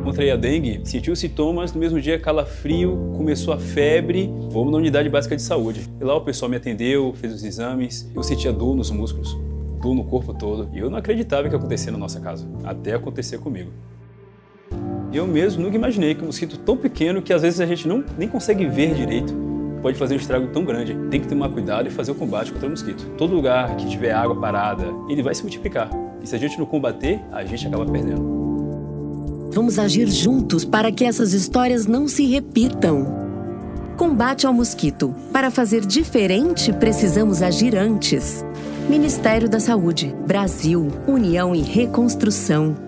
Encontrei a dengue, senti os sintomas, no mesmo dia calafrio, começou a febre, vamos na unidade básica de saúde. E lá o pessoal me atendeu, fez os exames, eu sentia dor nos músculos, dor no corpo todo. E eu não acreditava que ia acontecer na nossa casa, até acontecer comigo. Eu mesmo nunca imaginei que um mosquito tão pequeno que às vezes a gente nem consegue ver direito, pode fazer um estrago tão grande. Tem que tomar cuidado e fazer o combate contra o mosquito. Todo lugar que tiver água parada, ele vai se multiplicar. E se a gente não combater, a gente acaba perdendo. Vamos agir juntos para que essas histórias não se repitam. Combate ao mosquito. Para fazer diferente, precisamos agir antes. Ministério da Saúde, Brasil, União e Reconstrução.